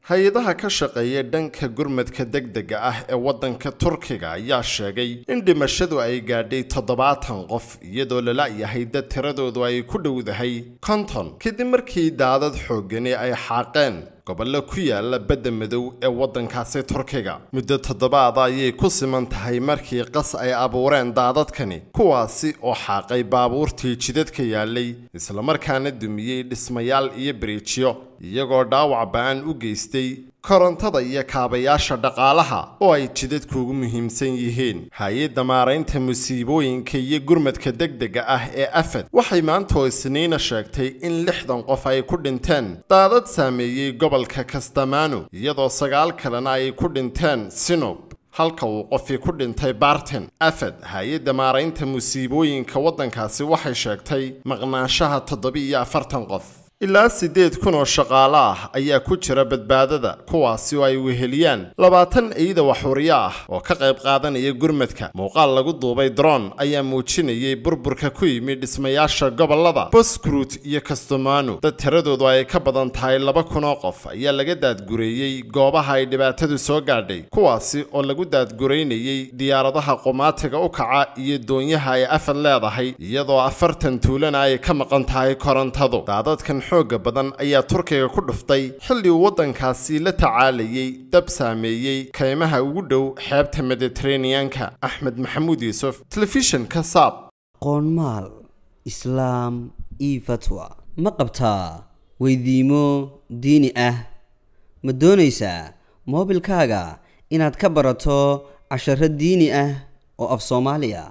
hay-adaha ka shaqeeya dhanka gurmadka degdega ah ee waddanka Turkiga ayaa sheegay in dhimashadu ay gaadhay 70 qof iyadoo la la'yahay dad tiradoodu ay ku dhowdahay 50 kadib markii daadad xooggan ay xaaqeen gobollo ku yaala badda madow ee waddankaasi Turkiga muddo 7 ayay ku siman tahay markii qas ay abuureen daadadkani kuwaasi oo xaaqay baabuurtii jidadka yaalay isla markaana dumiyay dhismayaal iyo biriijyo iyagoo dhaawac ba'an u geystay korontada iyo kaabayaasha dhaqaalaha oo ay jidadku ugu muhiimsan yihiin hay'adda maaraynta musiibooyinka iyo gurmadka degdega ah ee afad waxay maanta Isniina sheegtay in 60 qof ay ku dhinteen daadad saameeyay gobolka Kastamonu iyadoo 9 kalena ay ku dhinteen Sinop halka uu qof ku dhintay Bartin afad hay'adda maaraynta musiibooyinka waddankaasi waxay sheegtay maqnaanshaha 47 qof ilaa 8,000 oo shaqaale ah ayaa ku jira badbaadada kuwaasi oo ay weheliyaan 20 ciidan waxuriya ah oo ka qayb qaadanaya gurmadka muuqaal lagu duubay drone ayaa muujinayay burburka ku yimid dhismayaasha gobolada Bozkurt iyo Kastamonu dad tiradoodu ay ka badan tahay 2,000 oo qof ayaa laga daadgureeyay goobaha ay dhibaatadu soo gaadhay kuwaasi oo lagu daadgureynayay diyaaradaha qomaatiga u kaca iyo doonyaha ay afad leedahay iyadoo 40 tuulana ay ka maqan tahay korontadu daadadkan xoogga badan ayaa Turkiga ku dhuftay xilli waddankaasi la tacaalayay dab saameeyay kaymaha ugu dhow xeebta Mediterranean-ka Axmed Maxamuud Yuusuf telefishinka Saab qoonmaal islaam iyo fatwa ma qabtaa weydiimo diini ah ma doonaysaa moobilkaaga inaad ka barato casharo diini ah oo af Soomaaliya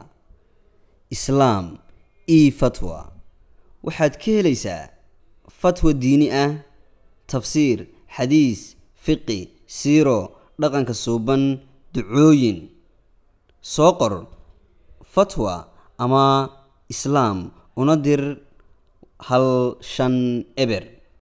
islaam iyo fatwa waxaad ka helaysaa فتوى ديني تفسير حديث فقه سيرو dhaqanka suuban ducooyin soo qor fatwa ama islaam una dir hal shan eber